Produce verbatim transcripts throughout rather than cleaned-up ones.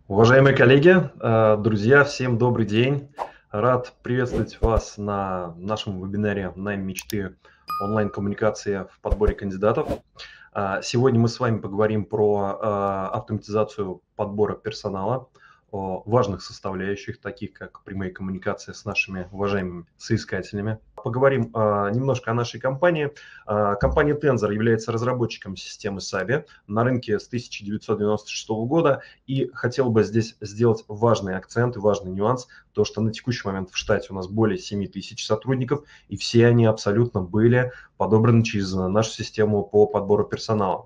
Уважаемые коллеги, э, друзья, всем добрый день. Рад приветствовать вас на нашем вебинаре «Найм мечты. Онлайн-коммуникация в подборе кандидатов». А, Сегодня мы с вами поговорим про а, автоматизацию подбора персонала, о важных составляющих, таких как прямые коммуникации с нашими уважаемыми соискателями. Поговорим а, немножко о нашей компании. А, Компания Tensor является разработчиком системы саби на рынке с тысяча девятьсот девяносто шестого года. И хотел бы здесь сделать важный акцент и важный нюанс, то что на текущий момент в штате у нас более семи тысяч сотрудников, и все они абсолютно были подобраны через нашу систему по подбору персонала.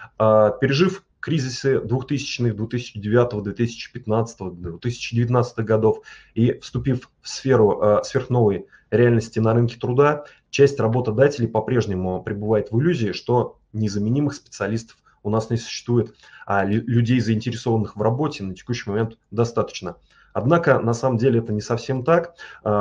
А, Пережив кризисы двухтысячных, две тысячи девятого, две тысячи пятнадцатого, две тысячи девятнадцатого годов и вступив в сферу э, сверхновой реальности на рынке труда, часть работодателей по-прежнему пребывает в иллюзии, что незаменимых специалистов у нас не существует, а людей, заинтересованных в работе, на текущий момент достаточно. Однако, на самом деле, это не совсем так.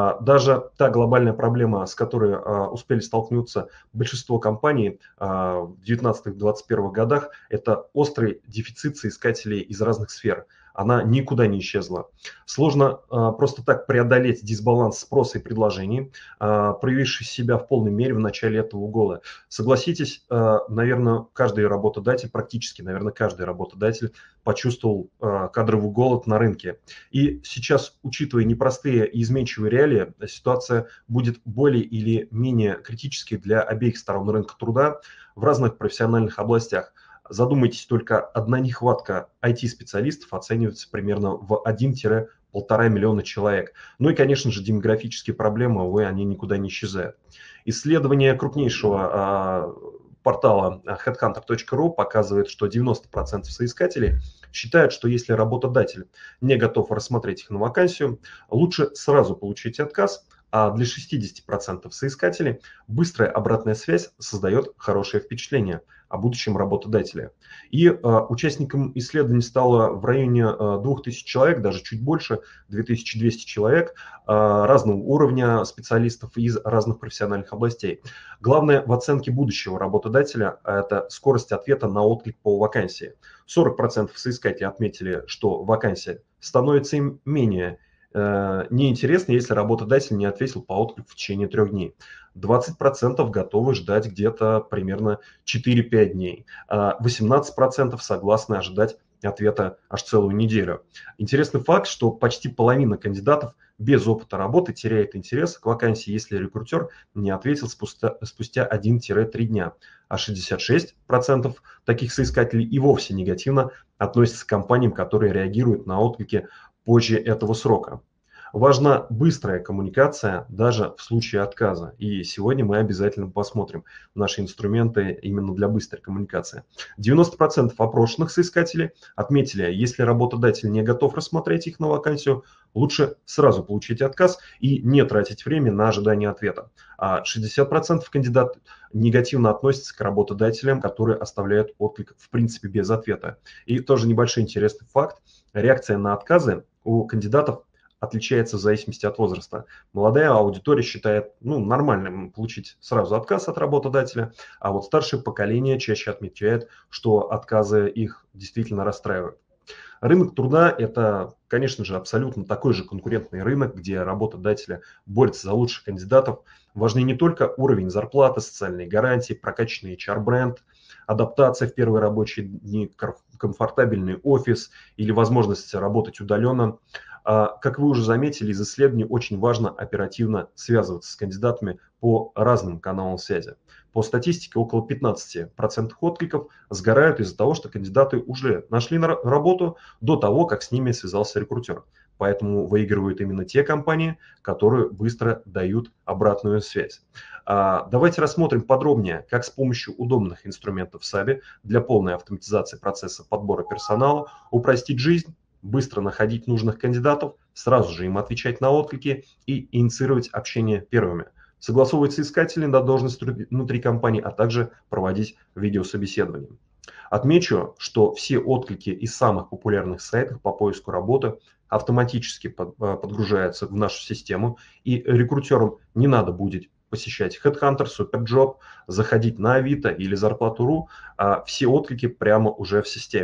Даже та глобальная проблема, с которой успели столкнуться большинство компаний в девятнадцатом-двадцать первых годах, это острый дефицит соискателей из разных сфер. Она никуда не исчезла. Сложно а, просто так преодолеть дисбаланс спроса и предложений, а, проявивший себя в полной мере в начале этого года. Согласитесь, а, наверное, каждый работодатель, практически, наверное, каждый работодатель почувствовал а, кадровый голод на рынке. И сейчас, учитывая непростые и изменчивые реалии, ситуация будет более или менее критической для обеих сторон рынка труда в разных профессиональных областях. Задумайтесь, только одна нехватка ай ти-специалистов оценивается примерно в один-полтора миллиона человек. Ну и, конечно же, демографические проблемы, увы, они никуда не исчезают. Исследование крупнейшего портала хедхантер точка ру показывает, что девяносто процентов соискателей считают, что если работодатель не готов рассмотреть их на вакансию, лучше сразу получить отказ, а для шестидесяти процентов соискателей быстрая обратная связь создает хорошее впечатление о будущем работодателе. И э, участникам исследований стало в районе э, двух тысяч человек, даже чуть больше, две тысячи двести человек, э, разного уровня специалистов из разных профессиональных областей. Главное в оценке будущего работодателя – это скорость ответа на отклик по вакансии. сорок процентов соискателей отметили, что вакансия становится им менее неинтересно, если работодатель не ответил по отклику в течение трех дней. двадцать процентов готовы ждать где-то примерно четыре-пять дней. восемнадцать процентов согласны ожидать ответа аж целую неделю. Интересный факт, что почти половина кандидатов без опыта работы теряет интерес к вакансии, если рекрутер не ответил спустя, спустя один-три дня. А шестьдесят шесть процентов таких соискателей и вовсе негативно относятся к компаниям, которые реагируют на отклики позже этого срока. Важна быстрая коммуникация даже в случае отказа. И сегодня мы обязательно посмотрим наши инструменты именно для быстрой коммуникации. девяносто процентов опрошенных соискателей отметили, если работодатель не готов рассмотреть их на вакансию, лучше сразу получить отказ и не тратить время на ожидание ответа. А шестьдесят процентов кандидатов негативно относятся к работодателям, которые оставляют отклик в принципе без ответа. И тоже небольшой интересный факт. Реакция на отказы у кандидатов отличается в зависимости от возраста. Молодая аудитория считает ну, нормальным получить сразу отказ от работодателя, а вот старшее поколение чаще отмечает, что отказы их действительно расстраивают. Рынок труда – это, конечно же, абсолютно такой же конкурентный рынок, где работодатели борются за лучших кандидатов. Важны не только уровень зарплаты, социальные гарантии, прокачанный эйч ар-бренд, адаптация в первые рабочие дни, комфортабельный офис или возможность работать удаленно. Как вы уже заметили, из исследований очень важно оперативно связываться с кандидатами по разным каналам связи. По статистике, около пятнадцати процентов откликов сгорают из-за того, что кандидаты уже нашли работу до того, как с ними связался рекрутер. Поэтому выигрывают именно те компании, которые быстро дают обратную связь. Давайте рассмотрим подробнее, как с помощью удобных инструментов саби для полной автоматизации процесса подбора персонала упростить жизнь, быстро находить нужных кандидатов, сразу же им отвечать на отклики и инициировать общение первыми, согласовывать соискателей на должность внутри компании, а также проводить видеособеседование. Отмечу, что все отклики из самых популярных сайтов по поиску работы автоматически подгружаются в нашу систему, и рекрутерам не надо будет посещать HeadHunter, Superjob, заходить на Авито или Зарплату точка ру, а все отклики прямо уже в системе.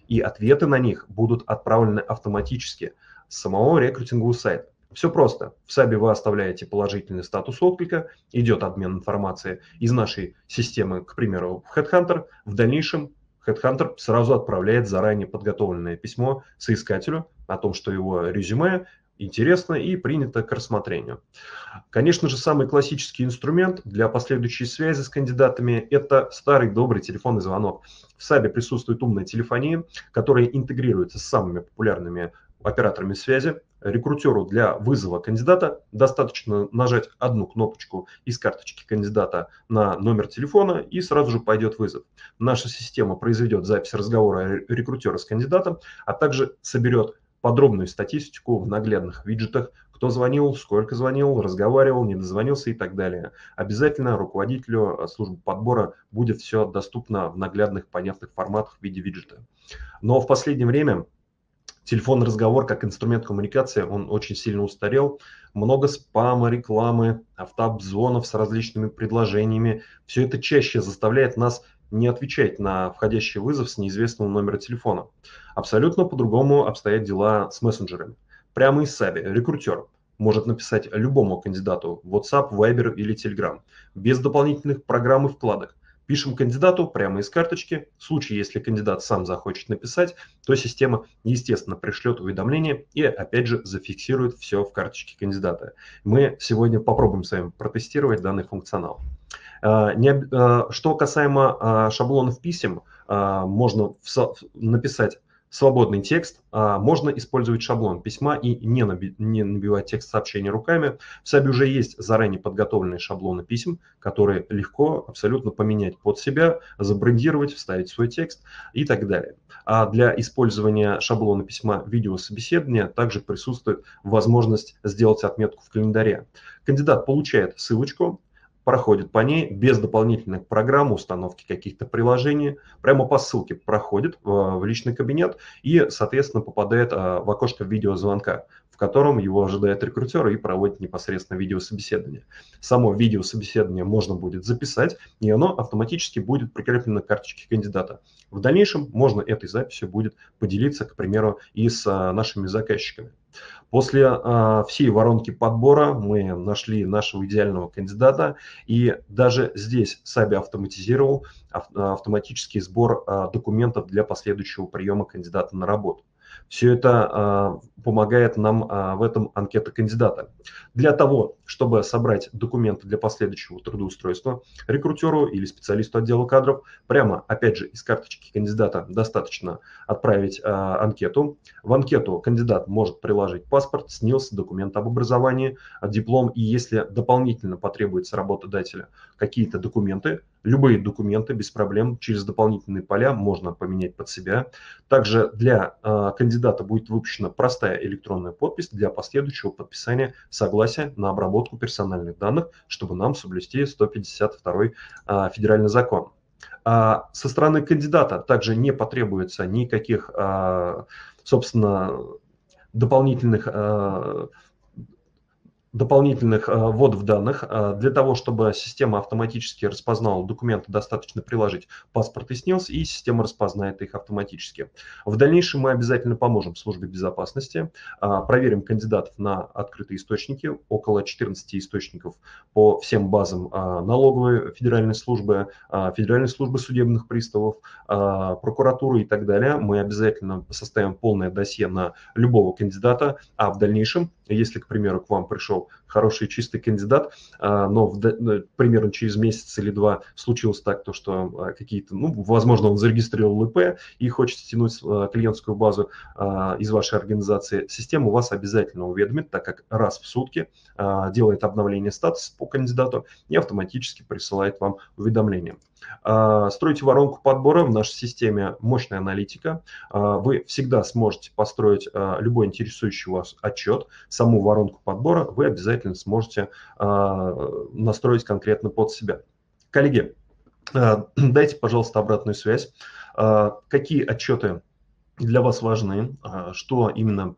и ответы на них будут отправлены автоматически с самого рекрутингового сайта. Все просто. В сабе вы оставляете положительный статус отклика, идет обмен информацией из нашей системы, к примеру, в HeadHunter. В дальнейшем HeadHunter сразу отправляет заранее подготовленное письмо соискателю о том, что его резюме интересно и принято к рассмотрению. Конечно же, самый классический инструмент для последующей связи с кандидатами – это старый добрый телефонный звонок. В сабе присутствует умная телефония, которая интегрируется с самыми популярными операторами связи. Рекрутеру для вызова кандидата достаточно нажать одну кнопочку из карточки кандидата на номер телефона, и сразу же пойдет вызов. Наша система произведет запись разговора рекрутера с кандидатом, а также соберет подробную статистику в наглядных виджетах, кто звонил, сколько звонил, разговаривал, не дозвонился и так далее. Обязательно руководителю службы подбора будет все доступно в наглядных, понятных форматах в виде виджета. Но в последнее время телефонный разговор как инструмент коммуникации, он очень сильно устарел. Много спама, рекламы, автообзвонов с различными предложениями. Все это чаще заставляет нас не отвечать на входящий вызов с неизвестного номера телефона. Абсолютно по-другому обстоят дела с мессенджерами. Прямо из саби рекрутер может написать любому кандидату в WhatsApp, Viber или Telegram без дополнительных программ и вкладок. Пишем кандидату прямо из карточки. В случае, если кандидат сам захочет написать, то система, естественно, пришлет уведомление и, опять же, зафиксирует все в карточке кандидата. Мы сегодня попробуем с вами протестировать данный функционал. Что касаемо шаблонов писем, можно написать свободный текст, можно использовать шаблон письма и не набивать текст сообщения руками. В сабе уже есть заранее подготовленные шаблоны писем, которые легко абсолютно поменять под себя, забрендировать, вставить свой текст и так далее. А для использования шаблона письма видеособеседования также присутствует возможность сделать отметку в календаре. Кандидат получает ссылочку, проходит по ней без дополнительных программ, установки каких-то приложений, прямо по ссылке проходит в личный кабинет и, соответственно, попадает в окошко видеозвонка, в котором его ожидает рекрутер и проводит непосредственно видеособеседование. Само видеособеседование можно будет записать, и оно автоматически будет прикреплено к карточке кандидата. В дальнейшем можно этой записью будет поделиться, к примеру, и с нашими заказчиками. После э, всей воронки подбора мы нашли нашего идеального кандидата, и даже здесь саби автоматизировал ав- автоматический сбор э, документов для последующего приема кандидата на работу. Все это э, помогает нам э, в этом анкета кандидата. Для того, чтобы собрать документы для последующего трудоустройства, рекрутеру или специалисту отдела кадров прямо, опять же, из карточки кандидата достаточно отправить э, анкету. В анкету кандидат может приложить паспорт, СНИЛС, документ об образовании, диплом, и если дополнительно потребуется работодателя какие-то документы, любые документы без проблем через дополнительные поля можно поменять под себя. Также для э, кандидата будет выпущена простая электронная подпись для последующего подписания согласия на обработку персональных данных, чтобы нам соблюсти сто пятьдесят второй э, федеральный закон. А со стороны кандидата также не потребуется никаких, э, собственно, дополнительных э, дополнительных э, вводов данных. Э, для того, чтобы система автоматически распознала документы, достаточно приложить паспорт и СНИЛС, и система распознает их автоматически. В дальнейшем мы обязательно поможем службе безопасности, э, проверим кандидатов на открытые источники, около четырнадцати источников по всем базам э, налоговой федеральной службы, э, федеральной службы судебных приставов, э, прокуратуры и так далее. Мы обязательно составим полное досье на любого кандидата, а в дальнейшем, если, к примеру, к вам пришел хороший чистый кандидат, но в, примерно через месяц или два случилось так, то, что какие-то, ну, возможно, он зарегистрировал ИП и хочет стянуть клиентскую базу из вашей организации, система вас обязательно уведомит, так как раз в сутки делает обновление статуса по кандидату и автоматически присылает вам уведомление. Строите воронку подбора, в нашей системе мощная аналитика. Вы всегда сможете построить любой интересующий вас отчет. Саму воронку подбора вы обязательно сможете настроить конкретно под себя. Коллеги, дайте, пожалуйста, обратную связь. Какие отчеты для вас важны, что именно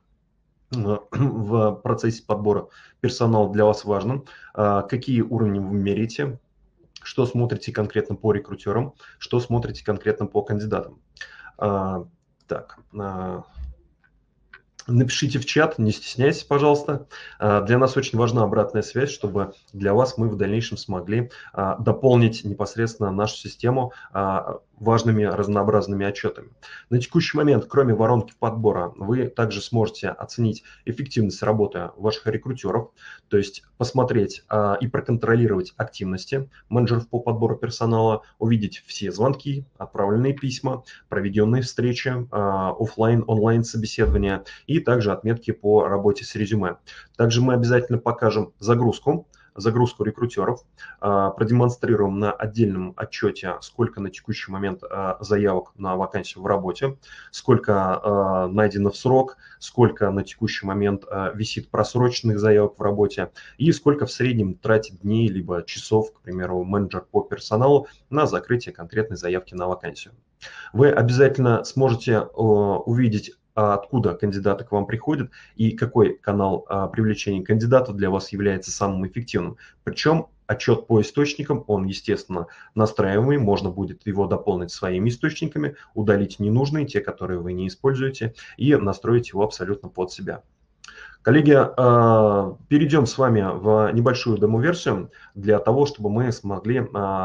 в процессе подбора персонала для вас важно, какие уровни вы меряете, что смотрите конкретно по рекрутерам, что смотрите конкретно по кандидатам. Так, напишите в чат, не стесняйтесь, пожалуйста. Для нас очень важна обратная связь, чтобы для вас мы в дальнейшем смогли дополнить непосредственно нашу систему важными разнообразными отчетами. На текущий момент, кроме воронки подбора, вы также сможете оценить эффективность работы ваших рекрутеров, то есть посмотреть а, и проконтролировать активности менеджеров по подбору персонала, увидеть все звонки, отправленные письма, проведенные встречи, а, офлайн, онлайн собеседования и также отметки по работе с резюме. Также мы обязательно покажем загрузку, загрузку рекрутеров, продемонстрируем на отдельном отчете, сколько на текущий момент заявок на вакансию в работе, сколько найдено в срок, сколько на текущий момент висит просроченных заявок в работе и сколько в среднем тратит дней либо часов, к примеру, менеджер по персоналу на закрытие конкретной заявки на вакансию. Вы обязательно сможете увидеть, откуда кандидаты к вам приходят и какой канал а, привлечения кандидатов для вас является самым эффективным. Причем отчет по источникам, он, естественно, настраиваемый, можно будет его дополнить своими источниками, удалить ненужные, те, которые вы не используете, и настроить его абсолютно под себя. Коллеги, перейдем с вами в небольшую демо-версию для того, чтобы мы смогли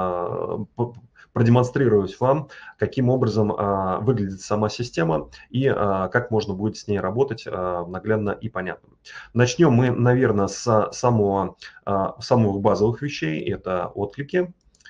продемонстрировать вам, каким образом а, выглядит сама система и а, как можно будет с ней работать а, наглядно и понятно. Начнем мы, наверное, с самого, а, самых базовых вещей, это отклики.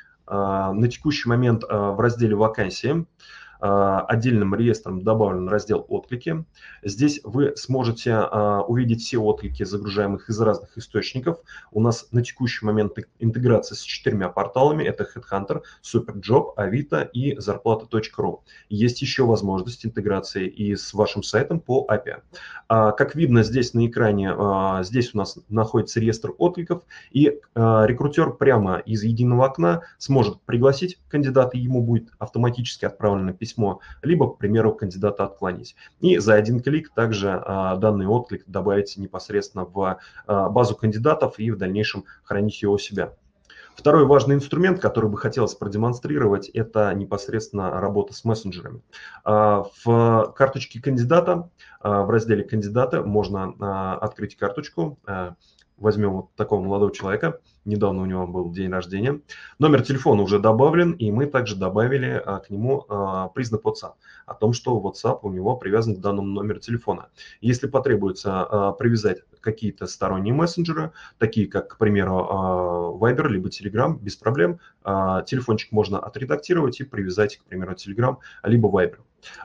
А, на текущий момент а, в разделе «Вакансии» отдельным реестром добавлен раздел «Отклики». Здесь вы сможете а, увидеть все отклики, загружаемых из разных источников. У нас на текущий момент интеграция с четырьмя порталами. Это HeadHunter, SuperJob, Авито и зарплата точка ру. Есть еще возможность интеграции и с вашим сайтом по эй пи ай. А, как видно здесь на экране, а, здесь у нас находится реестр откликов, и а, рекрутер прямо из единого окна сможет пригласить кандидата, ему будет автоматически отправлено письмо письмо, либо, к примеру, кандидата отклонить. И за один клик также а, данный отклик добавить непосредственно в а, базу кандидатов и в дальнейшем хранить его у себя. Второй важный инструмент, который бы хотелось продемонстрировать, это непосредственно работа с мессенджерами. А, в карточке кандидата, а, в разделе «Кандидаты» можно а, открыть карточку. А, возьмем вот такого молодого человека. Недавно у него был день рождения. Номер телефона уже добавлен, и мы также добавили а, к нему а, признак WhatsApp о том, что WhatsApp у него привязан к данному номеру телефона. Если потребуется а, привязать какие-то сторонние мессенджеры, такие как, к примеру, а, Viber либо Telegram, без проблем. А, телефончик можно отредактировать и привязать, к примеру, Telegram либо Viber.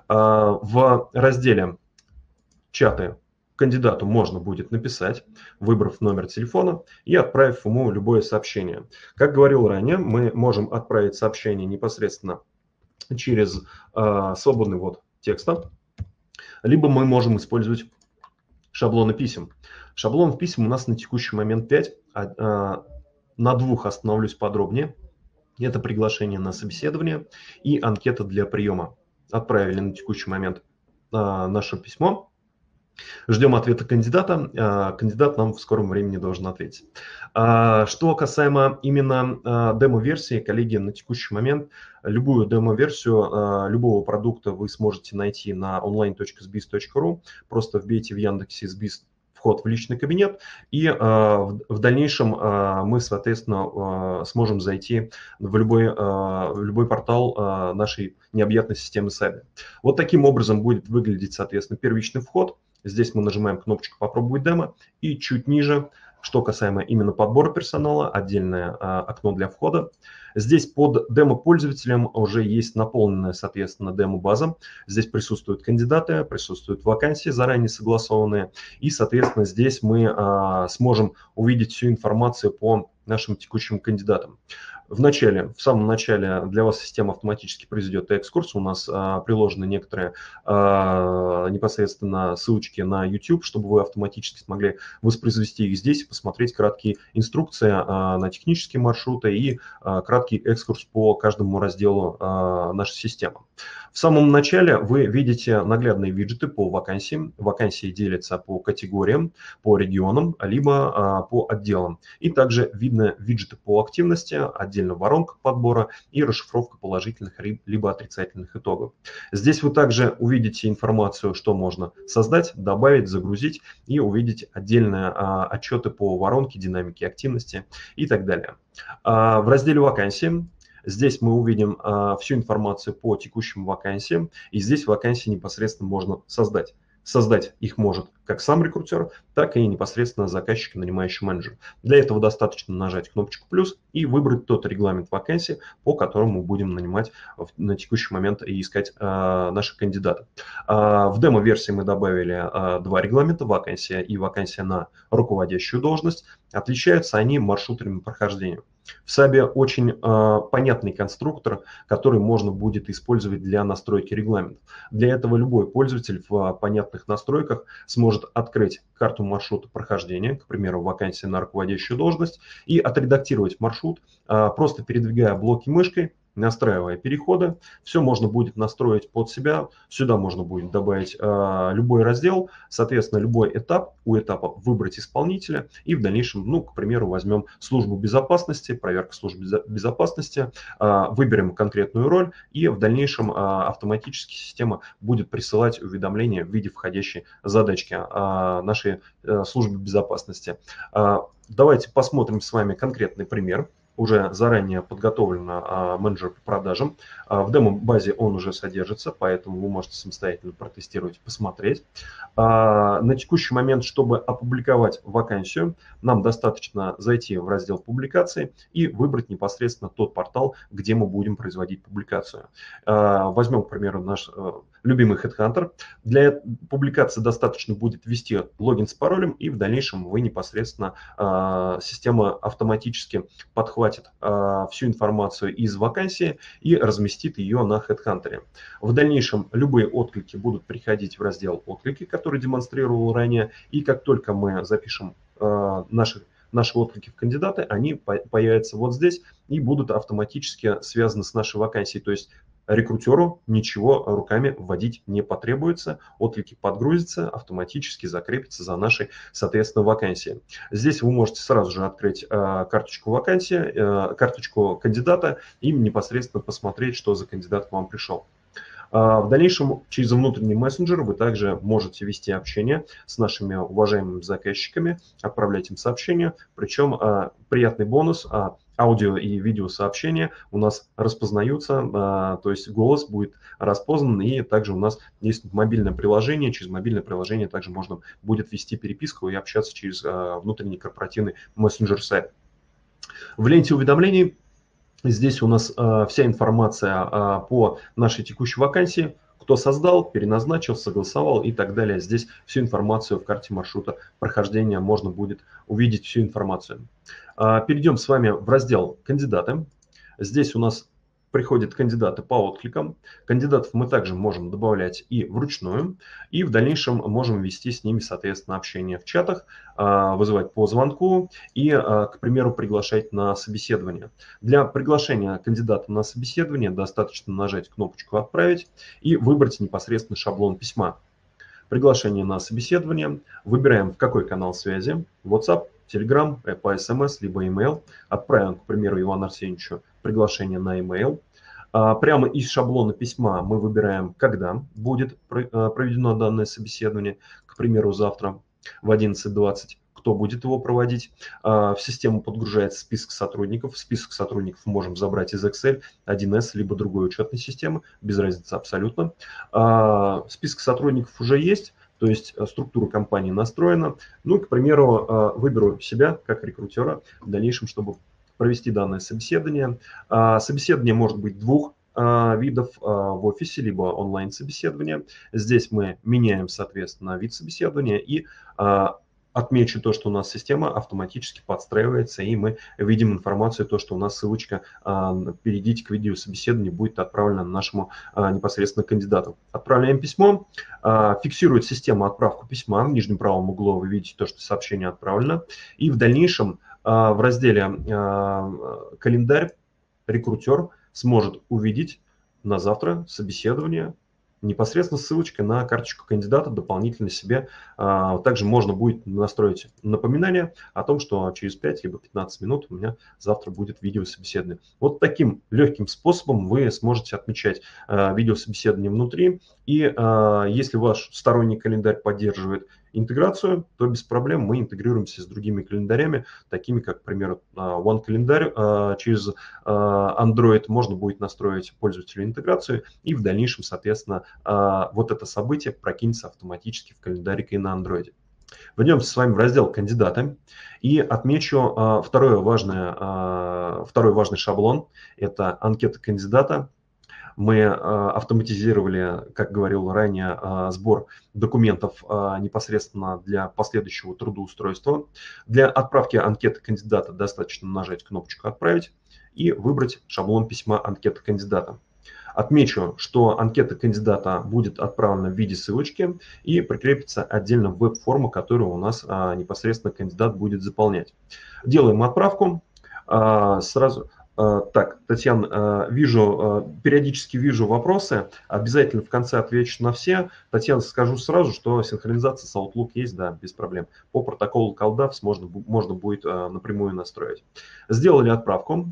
А, в разделе «Чаты» кандидату можно будет написать, выбрав номер телефона и отправив ему любое сообщение. Как говорил ранее, мы можем отправить сообщение непосредственно через э, свободный ввод текста, либо мы можем использовать шаблоны писем. Шаблонов писем у нас на текущий момент пять, а, а, на двух остановлюсь подробнее. Это приглашение на собеседование и анкета для приема. Отправили на текущий момент а, наше письмо. Ждем ответа кандидата. Кандидат нам в скором времени должен ответить. Что касаемо именно демо-версии, коллеги, на текущий момент любую демо-версию любого продукта вы сможете найти на онлайн точка сбиз точка ру. Просто вбейте в Яндексе «Сбиз» вход в личный кабинет, и э, в, в дальнейшем э, мы, соответственно, э, сможем зайти в любой, э, в любой портал э, нашей необъятной системы Саби. Вот таким образом будет выглядеть, соответственно, первичный вход. Здесь мы нажимаем кнопочку «Попробовать демо», и чуть ниже, что касаемо именно подбора персонала, отдельное а, окно для входа. Здесь под демо-пользователем уже есть наполненная, соответственно, демо-база. Здесь присутствуют кандидаты, присутствуют вакансии заранее согласованные. И, соответственно, здесь мы а, сможем увидеть всю информацию по нашим текущим кандидатам. В начале, в самом начале для вас система автоматически произведет экскурс. У нас а, приложены некоторые а, непосредственно ссылочки на YouTube, чтобы вы автоматически смогли воспроизвести их здесь, посмотреть краткие инструкции а, на технические маршруты и а, краткий экскурс по каждому разделу а, нашей системы. В самом начале вы видите наглядные виджеты по вакансиям. Вакансии делятся по категориям, по регионам, либо а, по отделам. И также видно виджеты по активности, отдельно отдельно воронка подбора и расшифровка положительных либо отрицательных итогов. Здесь вы также увидите информацию, что можно создать, добавить, загрузить и увидеть отдельные а, отчеты по воронке, динамике активности и так далее. А, в разделе «Вакансии» здесь мы увидим а, всю информацию по текущим вакансиям, и здесь вакансии непосредственно можно создать. Создать их может как сам рекрутер, так и непосредственно заказчик и нанимающий менеджер. Для этого достаточно нажать кнопочку «плюс» и выбрать тот регламент вакансии, по которому мы будем нанимать на текущий момент и искать э, наших кандидатов. Э, в демо-версии мы добавили э, два регламента: вакансия и вакансия на руководящую должность. Отличаются они маршрутами прохождения. В сабе очень э, понятный конструктор, который можно будет использовать для настройки регламентов. Для этого любой пользователь в понятных настройках сможет открыть карту маршрута прохождения, к примеру, вакансия на руководящую должность, и отредактировать маршрут, э, просто передвигая блоки мышкой, настраивая переходы. Все можно будет настроить под себя. Сюда можно будет добавить э, любой раздел, соответственно, любой этап. У этапа выбрать исполнителя и в дальнейшем, ну, к примеру, возьмем службу безопасности, проверка службы безопасности, э, выберем конкретную роль, и в дальнейшем э, автоматически система будет присылать уведомления в виде входящей задачки э, нашей э, службы безопасности. Э, давайте посмотрим с вами конкретный пример. Уже заранее подготовлено а, менеджер по продажам. А, в демо-базе он уже содержится, поэтому вы можете самостоятельно протестировать и посмотреть. А, на текущий момент, чтобы опубликовать вакансию, нам достаточно зайти в раздел публикации и выбрать непосредственно тот портал, где мы будем производить публикацию. А, возьмем, к примеру, наш а, любимый HeadHunter. Для публикации достаточно будет ввести логин с паролем, и в дальнейшем вы непосредственно а, система автоматически подхватит всю информацию из вакансии и разместит ее на HeadHunter. В дальнейшем любые отклики будут приходить в раздел «Отклики», который демонстрировал ранее, и как только мы запишем наши, наши отклики в кандидаты, они появятся вот здесь и будут автоматически связаны с нашей вакансией. То есть рекрутеру ничего руками вводить не потребуется, отклики подгрузятся, автоматически закрепятся за нашей, соответственно, вакансией. Здесь вы можете сразу же открыть э, карточку вакансии, э, карточку кандидата и непосредственно посмотреть, что за кандидат к вам пришел. В дальнейшем через внутренний мессенджер вы также можете вести общение с нашими уважаемыми заказчиками, отправлять им сообщения. Причем приятный бонус: аудио и видеосообщения у нас распознаются, то есть голос будет распознан, и также у нас есть мобильное приложение. Через мобильное приложение также можно будет вести переписку и общаться через внутренний корпоративный мессенджер-сайт. В ленте уведомлений здесь у нас э, вся информация э, по нашей текущей вакансии, кто создал, переназначил, согласовал и так далее. Здесь всю информацию в карте маршрута прохождения можно будет увидеть, всю информацию. Э, перейдем с вами в раздел «Кандидаты». Здесь у нас приходят кандидаты по откликам. Кандидатов мы также можем добавлять и вручную, и в дальнейшем можем вести с ними, соответственно, общение в чатах, вызывать по звонку и, к примеру, приглашать на собеседование. Для приглашения кандидата на собеседование достаточно нажать кнопочку «Отправить» и выбрать непосредственно шаблон письма. Приглашение на собеседование. Выбираем, в какой канал связи: WhatsApp, Telegram, по эс эм эс, либо email. Отправим, к примеру, Ивану Арсеньевичу приглашение на email. Прямо из шаблона письма мы выбираем, когда будет проведено данное собеседование. К примеру, завтра в одиннадцать двадцать. Кто будет его проводить. В систему подгружается список сотрудников. Список сотрудников можем забрать из Excel, один эс, либо другой учетной системы. Без разницы абсолютно. Список сотрудников уже есть. То есть структура компании настроена. Ну, к примеру, выберу себя как рекрутера в дальнейшем, чтобы провести данное собеседование. Собеседование может быть двух видов: в офисе, либо онлайн-собеседование. Здесь мы меняем, соответственно, вид собеседования, и отмечу то, что у нас система автоматически подстраивается, и мы видим информацию, то, что у нас ссылочка «Перейдите к видеособеседованию» будет отправлена нашему непосредственно кандидату. Отправляем письмо, фиксирует система отправку письма. В нижнем правом углу вы видите то, что сообщение отправлено. И в дальнейшем в разделе «Календарь» рекрутер сможет увидеть на завтра собеседование непосредственно ссылочкой на карточку кандидата дополнительно себе. Также можно будет настроить напоминание о том, что через пять либо пятнадцать минут у меня завтра будет видеособеседование. Вот таким легким способом вы сможете отмечать видеособеседование внутри. И если ваш сторонний календарь поддерживает интеграцию, то без проблем мы интегрируемся с другими календарями, такими как, к примеру, OneKalendarь. Через Android можно будет настроить пользователю интеграцию, и в дальнейшем, соответственно, вот это событие прокинется автоматически в календарик и на Android. Вернемся с вами в раздел «Кандидаты» и отмечу второе важное, второй важный шаблон – это анкета кандидата. Мы автоматизировали, как говорил ранее, сбор документов непосредственно для последующего трудоустройства. Для отправки анкеты кандидата достаточно нажать кнопочку «Отправить» и выбрать шаблон письма анкеты кандидата. Отмечу, что анкета кандидата будет отправлена в виде ссылочки и прикрепится отдельно в веб-форму, которую у нас непосредственно кандидат будет заполнять. Делаем отправку. Сразу... Так, Татьяна, вижу, периодически вижу вопросы, обязательно в конце отвечу на все. Татьяна, скажу сразу, что синхронизация с Outlook есть, да, без проблем. По протоколу CallDAVS можно, можно будет напрямую настроить. Сделали отправку.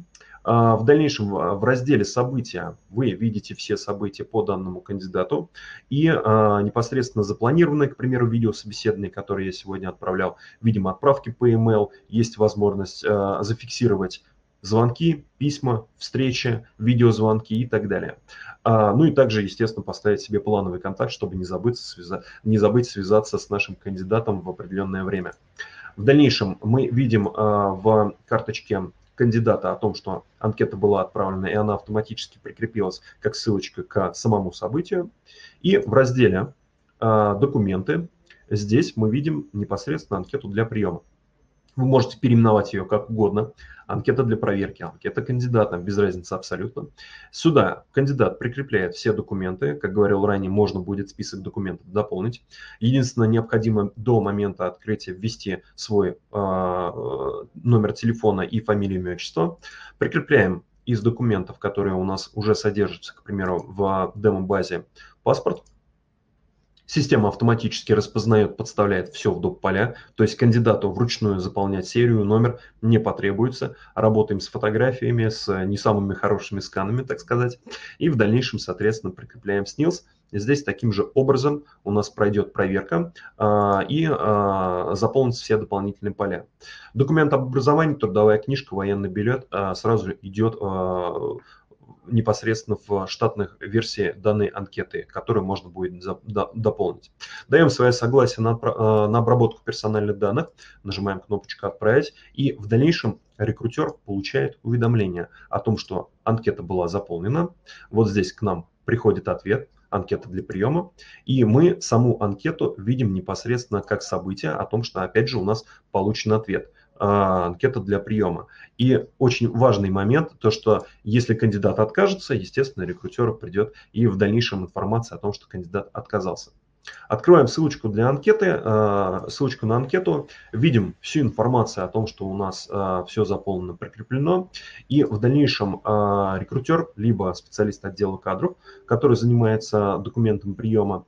В дальнейшем в разделе «События» вы видите все события по данному кандидату и непосредственно запланированные, к примеру, видеособеседования, которые я сегодня отправлял, видим отправки по e-mail, есть возможность зафиксировать звонки, письма, встречи, видеозвонки и так далее. Ну и также, естественно, поставить себе плановый контакт, чтобы не забыть, связа... не забыть связаться с нашим кандидатом в определенное время. В дальнейшем мы видим в карточке кандидата о том, что анкета была отправлена, и она автоматически прикрепилась как ссылочка к самому событию. И в разделе «Документы» здесь мы видим непосредственно анкету для приема. Вы можете переименовать ее как угодно. Анкета для проверки, анкета кандидата, без разницы абсолютно. Сюда кандидат прикрепляет все документы. Как говорил ранее, можно будет список документов дополнить. Единственное, необходимо до момента открытия ввести свой э, номер телефона и фамилию, имя, отчество. Прикрепляем из документов, которые у нас уже содержатся, к примеру, в демо-базе, паспорт. Система автоматически распознает, подставляет все в доп. Поля, то есть кандидату вручную заполнять серию, номер не потребуется. Работаем с фотографиями, с не самыми хорошими сканами, так сказать. И в дальнейшем, соответственно, прикрепляем снилс. Здесь таким же образом у нас пройдет проверка а, и а, заполнятся все дополнительные поля. Документ об образовании, трудовая книжка, военный билет а, сразу идет а, непосредственно в штатных версии данной анкеты, которую можно будет дополнить. Даем свое согласие на, на обработку персональных данных, нажимаем кнопочку «Отправить», и в дальнейшем рекрутер получает уведомление о том, что анкета была заполнена. Вот здесь к нам приходит ответ, анкета для приема, и мы саму анкету видим непосредственно как событие о том, что опять же у нас получен ответ. Анкета для приема. И очень важный момент, то что если кандидат откажется, естественно, рекрутер придет и в дальнейшем информация о том, что кандидат отказался. Открываем ссылочку для анкеты, ссылочку на анкету, видим всю информацию о том, что у нас все заполнено, прикреплено, и в дальнейшем рекрутер, либо специалист отдела кадров, который занимается документом приема,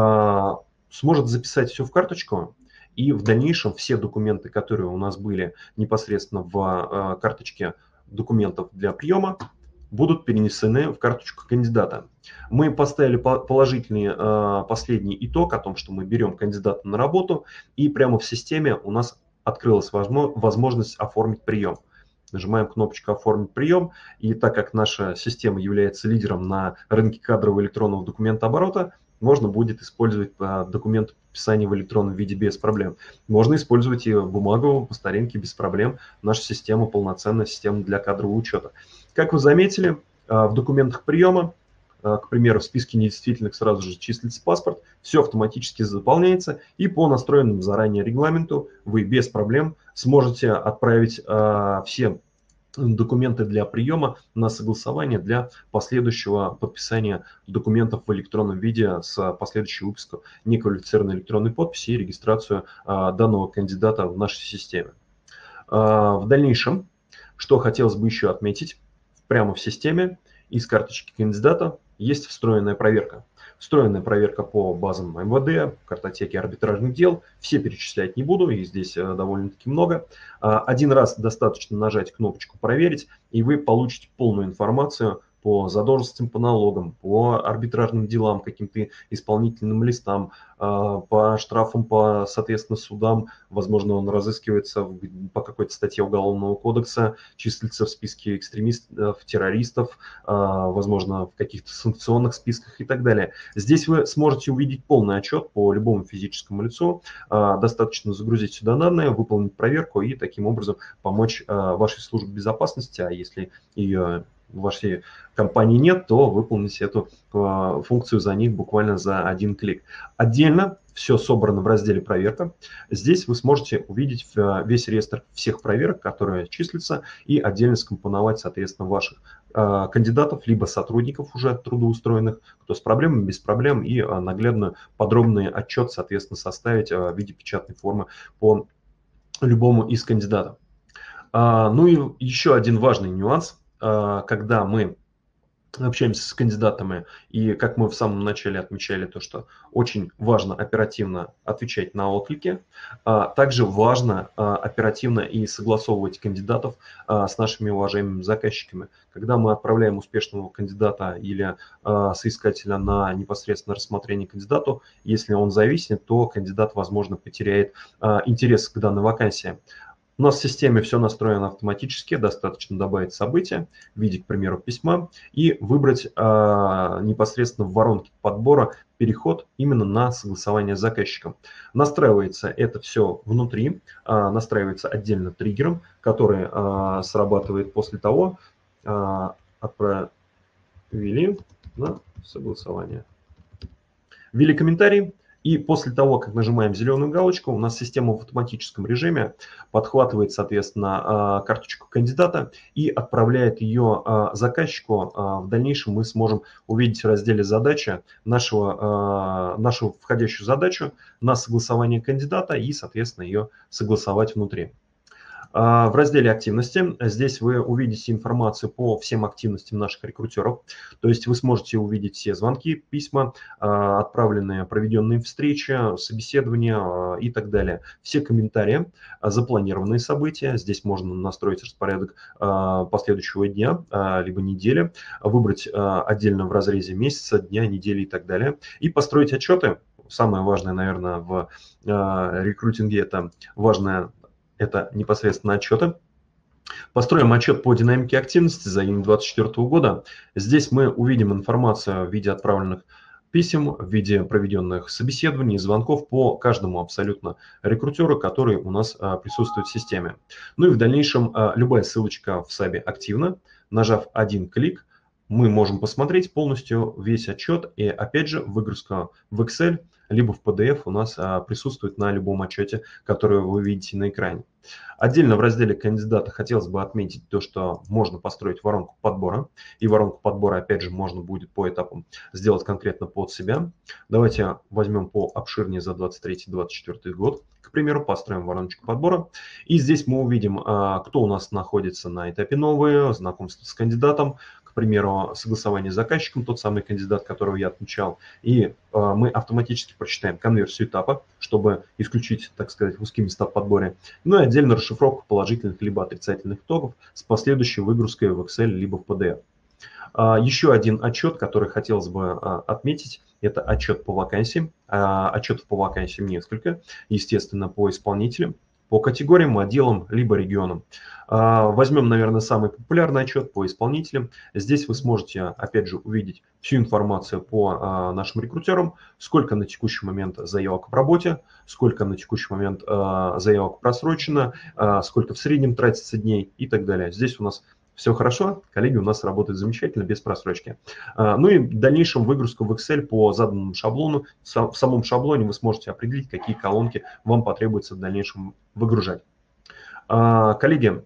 сможет записать все в карточку. И в дальнейшем все документы, которые у нас были непосредственно в карточке документов для приема, будут перенесены в карточку кандидата. Мы поставили положительный последний итог о том, что мы берем кандидата на работу, и прямо в системе у нас открылась возможность оформить прием. Нажимаем кнопочку «Оформить прием», и так как наша система является лидером на рынке кадрового электронного документооборота, можно будет использовать документ подписания в электронном виде без проблем. Можно использовать и бумагу по старинке без проблем. Наша система полноценная система для кадрового учета. Как вы заметили, в документах приема, к примеру, в списке недействительных сразу же числится паспорт, все автоматически заполняется, и по настроенному заранее регламенту вы без проблем сможете отправить все документы для приема на согласование для последующего подписания документов в электронном виде с последующей выпуском неквалифицированной электронной подписи и регистрацию а, данного кандидата в нашей системе. А, в дальнейшем, что хотелось бы еще отметить, прямо в системе из карточки кандидата есть встроенная проверка. Встроенная проверка по базам эм вэ дэ, картотеке арбитражных дел. Все перечислять не буду, их здесь довольно-таки много. Один раз достаточно нажать кнопочку «Проверить», и вы получите полную информацию по задолженностям по налогам, по арбитражным делам, каким-то исполнительным листам, по штрафам, по, соответственно, судам. Возможно, он разыскивается по какой-то статье Уголовного кодекса, числится в списке экстремистов, террористов, возможно, в каких-то санкционных списках и так далее. Здесь вы сможете увидеть полный отчет по любому физическому лицу. Достаточно загрузить сюда данные, выполнить проверку и таким образом помочь вашей службе безопасности, а если ее в вашей компании нет, то выполните эту э, функцию за них буквально за один клик. Отдельно все собрано в разделе «Проверка». Здесь вы сможете увидеть э, весь реестр всех проверок, которые числятся, и отдельно скомпоновать, соответственно, ваших э, кандидатов, либо сотрудников уже трудоустроенных, кто с проблемами, без проблем, и э, наглядно подробный отчет, соответственно, составить э, в виде печатной формы по любому из кандидатов. А, ну и еще один важный нюанс. Когда мы общаемся с кандидатами, и как мы в самом начале отмечали, то, что очень важно оперативно отвечать на отклики, также важно оперативно и согласовывать кандидатов с нашими уважаемыми заказчиками. Когда мы отправляем успешного кандидата или соискателя на непосредственно рассмотрение кандидату, если он зависнет, то кандидат, возможно, потеряет интерес к данной вакансии. У нас в системе все настроено автоматически, достаточно добавить события в виде, к примеру, письма и выбрать э, непосредственно в воронке подбора переход именно на согласование с заказчиком. Настраивается это все внутри, э, настраивается отдельно триггером, который э, срабатывает после того, э, отправили на согласование. Ввели комментарий. И после того, как нажимаем зеленую галочку, у нас система в автоматическом режиме подхватывает, соответственно, карточку кандидата и отправляет ее заказчику. В дальнейшем мы сможем увидеть в разделе «Задача» нашего, нашу входящую задачу на согласование кандидата и, соответственно, ее согласовать внутри. В разделе «Активности» здесь вы увидите информацию по всем активностям наших рекрутеров. То есть вы сможете увидеть все звонки, письма, отправленные, проведенные встречи, собеседования и так далее. Все комментарии, запланированные события. Здесь можно настроить распорядок последующего дня, либо недели, выбрать отдельно в разрезе месяца, дня, недели и так далее. И построить отчеты. Самое важное, наверное, в рекрутинге – это важное это непосредственно отчеты. Построим отчет по динамике активности за июнь две тысячи двадцать четвёртого года. Здесь мы увидим информацию в виде отправленных писем, в виде проведенных собеседований, звонков по каждому абсолютно рекрутеру, который у нас присутствует в системе. Ну и в дальнейшем любая ссылочка в сабе активна. Нажав один клик, мы можем посмотреть полностью весь отчет, и опять же выгрузка в Excel либо в пи ди эф у нас а, присутствует на любом отчете, который вы видите на экране. Отдельно в разделе кандидата хотелось бы отметить то, что можно построить воронку подбора. И воронку подбора, опять же, можно будет по этапам сделать конкретно под себя. Давайте возьмем по обширнее за двадцать третий — двадцать четвёртый год. К примеру, построим вороночку подбора. И здесь мы увидим, а, кто у нас находится на этапе новые, знакомство с кандидатом, к примеру, согласование с заказчиком, тот самый кандидат, которого я отмечал. И а, мы автоматически прочитаем конверсию этапа, чтобы исключить, так сказать, узкие места в подборе. Ну и отдельно расшифровку положительных либо отрицательных итогов с последующей выгрузкой в Excel либо в пи ди эф. А, еще один отчет, который хотелось бы а, отметить, это отчет по вакансиям. А, отчетов по вакансиям несколько, естественно, по исполнителям, по категориям, отделам, либо регионам. Возьмем, наверное, самый популярный отчет по исполнителям. Здесь вы сможете, опять же, увидеть всю информацию по нашим рекрутерам, сколько на текущий момент заявок в работе, сколько на текущий момент заявок просрочено, сколько в среднем тратится дней и так далее. Здесь у нас все хорошо, коллеги у нас работают замечательно, без просрочки. Ну и в дальнейшем выгрузка в Excel по заданному шаблону. В самом шаблоне вы сможете определить, какие колонки вам потребуется в дальнейшем выгружать. Коллеги,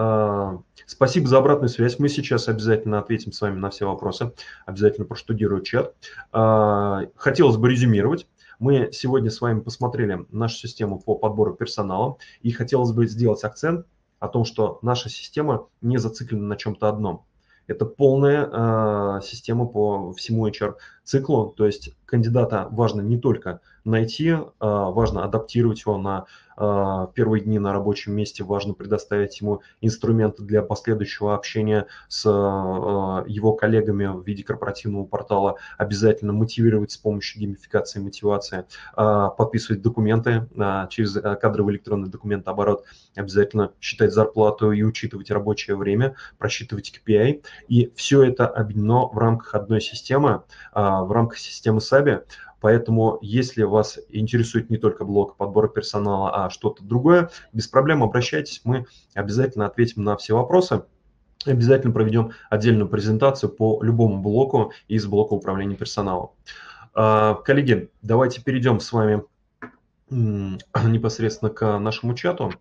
спасибо за обратную связь. Мы сейчас обязательно ответим с вами на все вопросы. Обязательно проштудирую чат. Хотелось бы резюмировать. Мы сегодня с вами посмотрели нашу систему по подбору персонала. И хотелось бы сделать акцент о том, что наша система не зациклена на чем-то одном. Это полная э, система по всему эйч ар-циклу, то есть кандидата важно не только найти, э, важно адаптировать его на э, первые дни на рабочем месте, важно предоставить ему инструменты для последующего общения с э, его коллегами в виде корпоративного портала, обязательно мотивировать с помощью геймификации и мотивации, э, подписывать документы э, через кадровый электронный документооборот, обязательно считать зарплату и учитывать рабочее время, просчитывать кей пи ай. И все это объединено в рамках одной системы, в рамках системы саби. Поэтому, если вас интересует не только блок подбора персонала, а что-то другое, без проблем обращайтесь, мы обязательно ответим на все вопросы. Обязательно проведем отдельную презентацию по любому блоку из блока управления персоналом. Коллеги, давайте перейдем с вами непосредственно к нашему чату.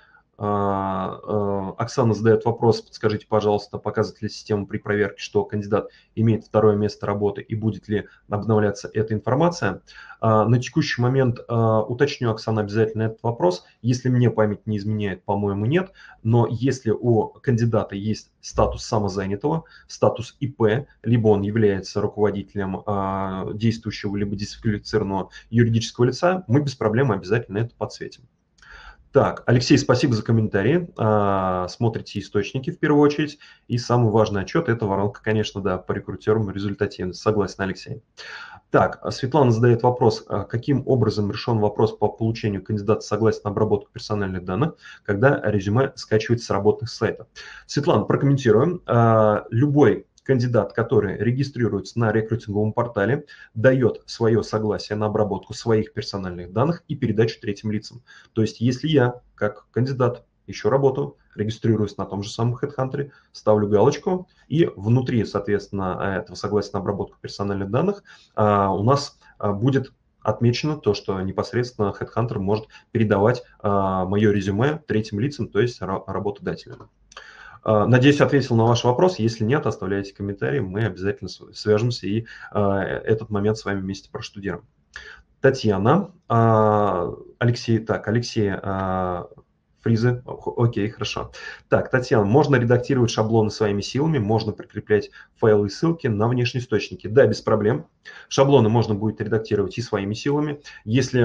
Оксана задает вопрос, подскажите, пожалуйста, показывает ли система при проверке, что кандидат имеет второе место работы и будет ли обновляться эта информация. На текущий момент уточню, Оксана, обязательно этот вопрос. Если мне память не изменяет, по-моему, нет, но если у кандидата есть статус самозанятого, статус и пэ, либо он является руководителем действующего либо дисквалифицированного юридического лица, мы без проблем обязательно это подсветим. Так, Алексей, спасибо за комментарии. Смотрите источники в первую очередь. И самый важный отчет – это воронка, конечно, да, по рекрутерам результативность. Согласен, Алексей. Так, Светлана задает вопрос, каким образом решен вопрос по получению кандидата согласия на обработку персональных данных, когда резюме скачивается с работных сайтов. Светлана, прокомментируем. Любой кандидат, который регистрируется на рекрутинговом портале, дает свое согласие на обработку своих персональных данных и передачу третьим лицам. То есть, если я, как кандидат, ищу работу, регистрируюсь на том же самом HeadHunter, ставлю галочку, и внутри, соответственно, этого согласия на обработку персональных данных у нас будет отмечено то, что непосредственно HeadHunter может передавать мое резюме третьим лицам, то есть работодателям. Надеюсь, ответил на ваш вопрос. Если нет, оставляйте комментарии, мы обязательно свяжемся и этот момент с вами вместе проштудируем. Татьяна, Алексей, так, Алексей, фризы, окей, хорошо. Так, Татьяна, можно редактировать шаблоны своими силами, можно прикреплять файлы и ссылки на внешние источники. Да, без проблем. Шаблоны можно будет редактировать и своими силами. Если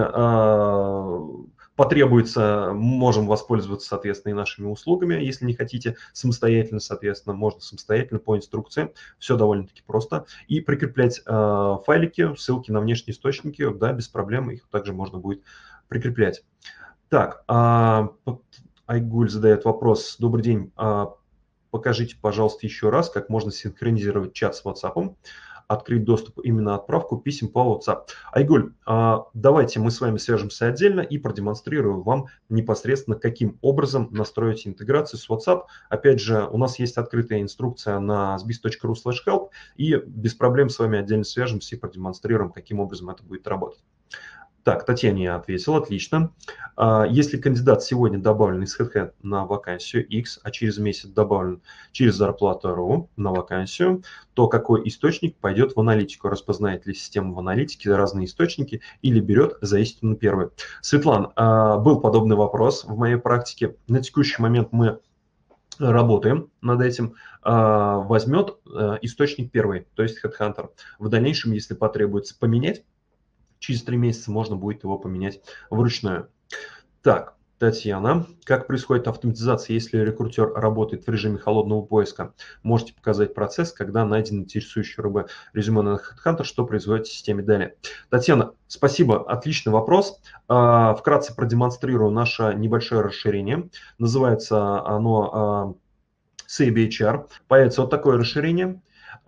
потребуется, можем воспользоваться, соответственно, и нашими услугами. Если не хотите самостоятельно, соответственно, можно самостоятельно по инструкции. Все довольно-таки просто. И прикреплять э, файлики, ссылки на внешние источники, да, без проблем. Их также можно будет прикреплять. Так, э, Айгуль задает вопрос. Добрый день. Э, покажите, пожалуйста, еще раз, как можно синхронизировать чат с WhatsApp. Открыть доступ именно отправку писем по WhatsApp. Айгуль, давайте мы с вами свяжемся отдельно и продемонстрирую вам непосредственно, каким образом настроить интеграцию с WhatsApp. Опять же, у нас есть открытая инструкция на сбис точка ру слэш хелп, и без проблем с вами отдельно свяжемся и продемонстрируем, каким образом это будет работать. Так, Татьяне я ответил, отлично. Если кандидат сегодня добавлен из HeadHunter на вакансию X, а через месяц добавлен через зарплату точка ру на вакансию, то какой источник пойдет в аналитику? Распознает ли система в аналитике разные источники или берет за истину первый? Светлан, был подобный вопрос в моей практике. На текущий момент мы работаем над этим. Возьмет источник первый, то есть HeadHunter. В дальнейшем, если потребуется поменять, через три месяца можно будет его поменять вручную. Так, Татьяна, как происходит автоматизация, если рекрутер работает в режиме холодного поиска? Можете показать процесс, когда найден интересующий рыба резюме на HeadHunter, что производит в системе далее? Татьяна, спасибо, отличный вопрос. Вкратце продемонстрирую наше небольшое расширение. Называется оно саби эйч ар. Появится вот такое расширение.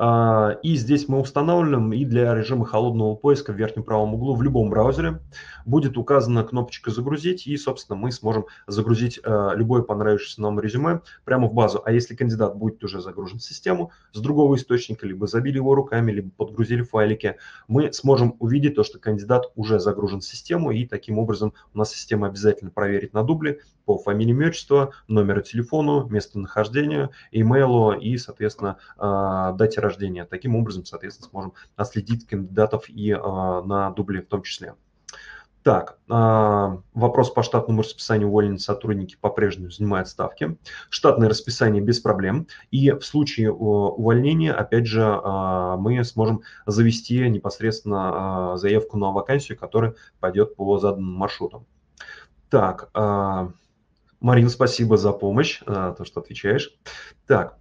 И здесь мы устанавливаем, и для режима холодного поиска в верхнем правом углу в любом браузере будет указана кнопочка «Загрузить», и, собственно, мы сможем загрузить любое понравившееся нам резюме прямо в базу. А если кандидат будет уже загружен в систему с другого источника, либо забили его руками, либо подгрузили файлики, мы сможем увидеть то, что кандидат уже загружен в систему, и таким образом у нас система обязательно проверит на дубле по фамилии, имя, отчеству, номеру телефону, местонахождению, имейлу и, соответственно, дате рождения. Таким образом, соответственно, сможем отследить кандидатов и на дубле в том числе. Так, вопрос по штатному расписанию уволенных сотрудники по-прежнему занимают ставки. Штатное расписание без проблем. И в случае увольнения, опять же, мы сможем завести непосредственно заявку на вакансию, которая пойдет по заданным маршрутам. Так, Марина, спасибо за помощь, то, что отвечаешь. Так,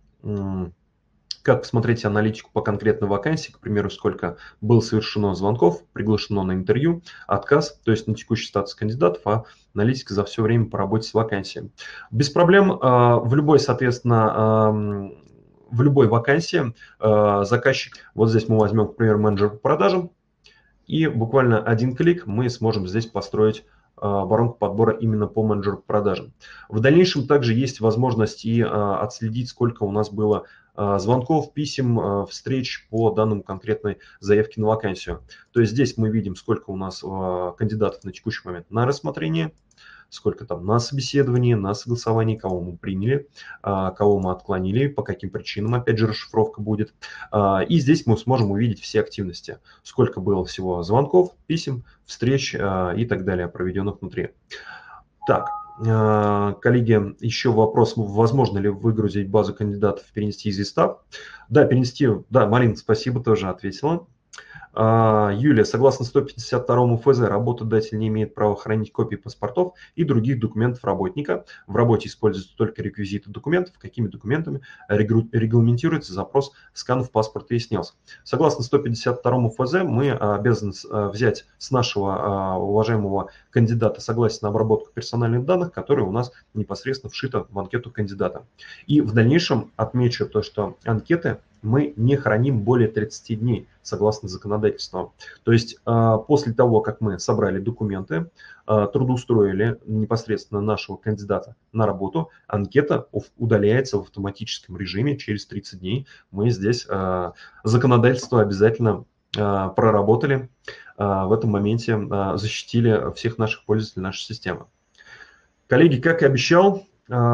как посмотреть аналитику по конкретной вакансии, к примеру, сколько было совершено звонков, приглашено на интервью, отказ, то есть на текущий статус кандидатов, а аналитика за все время по работе с вакансией. Без проблем в любой, соответственно, в любой вакансии заказчик, вот здесь мы возьмем, к примеру, менеджер по продажам, и буквально один клик мы сможем здесь построить воронку подбора именно по менеджеру по продажам. В дальнейшем также есть возможность и отследить, сколько у нас было звонков, писем, встреч по данному конкретной заявке на вакансию. То есть здесь мы видим, сколько у нас кандидатов на текущий момент на рассмотрение, сколько там на собеседовании, на согласовании, кого мы приняли, кого мы отклонили, по каким причинам, опять же, расшифровка будет. И здесь мы сможем увидеть все активности, сколько было всего звонков, писем, встреч и так далее, проведенных внутри. Так, коллеги, еще вопрос, возможно ли выгрузить базу кандидатов, перенести из листа? Да, перенести, да, Марина, спасибо, тоже ответила. Юлия, согласно сто пятьдесят второму эф зэ, работодатель не имеет права хранить копии паспортов и других документов работника. В работе используются только реквизиты документов. Какими документами регламентируется запрос сканов паспорта и снилс. Согласно сто пятьдесят второму эф зэ мы обязаны взять с нашего уважаемого кандидата согласие на обработку персональных данных, которые у нас непосредственно вшито в анкету кандидата. И в дальнейшем отмечу то, что анкеты мы не храним более тридцати дней, согласно законодательству. То есть после того, как мы собрали документы, трудоустроили непосредственно нашего кандидата на работу, анкета удаляется в автоматическом режиме через тридцать дней. Мы здесь законодательство обязательно проработали, в этом моменте защитили всех наших пользователей нашей системы. Коллеги, как и обещал,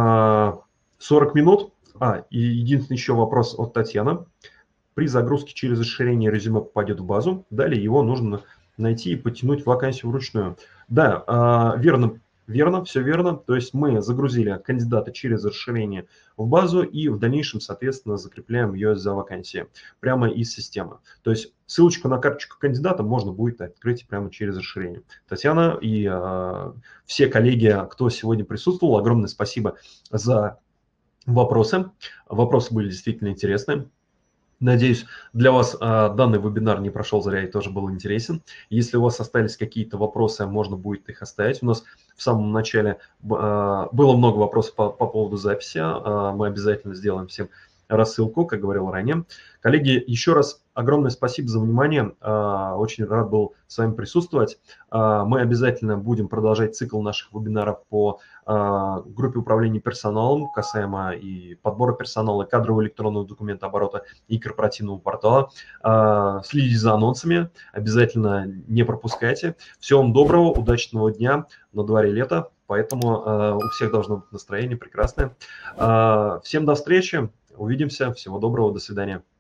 сорок минут. А, и единственный еще вопрос от Татьяны. При загрузке через расширение резюме попадет в базу. Далее его нужно найти и подтянуть вакансию вручную. Да, верно, верно, все верно. То есть мы загрузили кандидата через расширение в базу и в дальнейшем, соответственно, закрепляем ее за вакансией прямо из системы. То есть ссылочку на карточку кандидата можно будет открыть прямо через расширение. Татьяна и э, все коллеги, кто сегодня присутствовал, огромное спасибо за вопросы. Вопросы были действительно интересны. Надеюсь, для вас а, данный вебинар не прошел зря и тоже был интересен. Если у вас остались какие-то вопросы, можно будет их оставить. У нас в самом начале а, было много вопросов по, по поводу записи. А, мы обязательно сделаем всем рассылку, как говорил ранее. Коллеги, еще раз огромное спасибо за внимание. Очень рад был с вами присутствовать. Мы обязательно будем продолжать цикл наших вебинаров по группе управления персоналом, касаемо и подбора персонала, кадрового электронного документооборота и корпоративного портала. Следите за анонсами, обязательно не пропускайте. Всего вам доброго, удачного дня, на дворе лето, поэтому у всех должно быть настроение прекрасное. Всем до встречи. Увидимся. Всего доброго. До свидания.